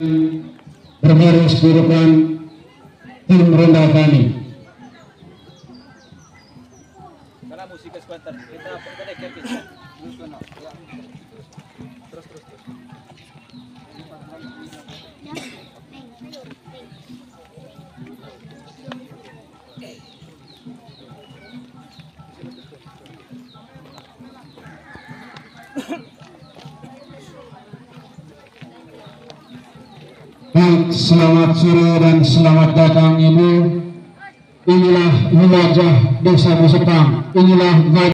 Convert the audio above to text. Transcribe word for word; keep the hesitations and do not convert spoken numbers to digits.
berbaris di depan tim rendah kami. Karena musiknya sebentar kita kita dekat kita. Terus terus terus. Baik, selamat sore dan selamat datang Ibu. Inilah wajah Desa Musepang. Inilah